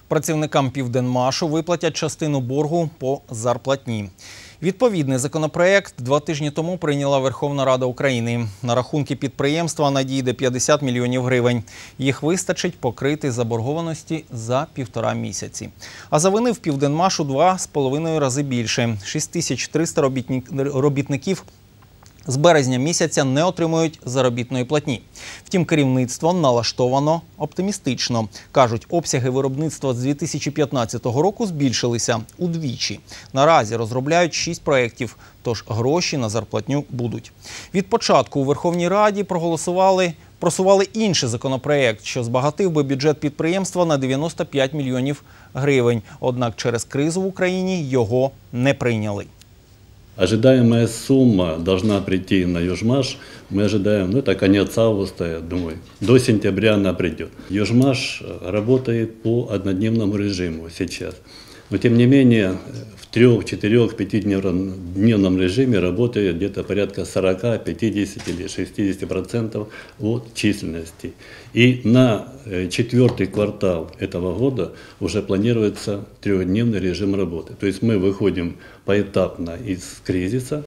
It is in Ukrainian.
Працівникам «Південмашу» виплатять частину боргу по зарплатні. Відповідний законопроект 2 тижні тому прийняла Верховна Рада України. На рахунки підприємства надійде 50 мільйонів гривень. Їх вистачить покрити заборгованості за 1,5 місяці. А завинив «Південмашу» 2,5 рази більше. 6300 робітників з березня місяця не отримують заробітної платні. Втім, керівництво налаштовано оптимістично. Кажуть, обсяги виробництва з 2015 року збільшилися удвічі. Наразі розробляють 6 проєктів, тож гроші на зарплатню будуть. Від початку у Верховній Раді просували інший законопроєкт, що збагатив би бюджет підприємства на 95 мільйонів гривень. Однак через кризу в Україні його не прийняли. Ожидаемая сумма должна прийти на Южмаш. Мы ожидаем, это конец августа, я думаю. До сентября она придет. Южмаш работает по однодневному режиму сейчас. Но тем не менее, в 3, 4, 5-дневном режиме работает где-то порядка 40, 50 или 60% от численности. И на 4-й квартал этого года уже планируется 3-дневный режим работы. То есть мы выходим поэтапно из кризиса.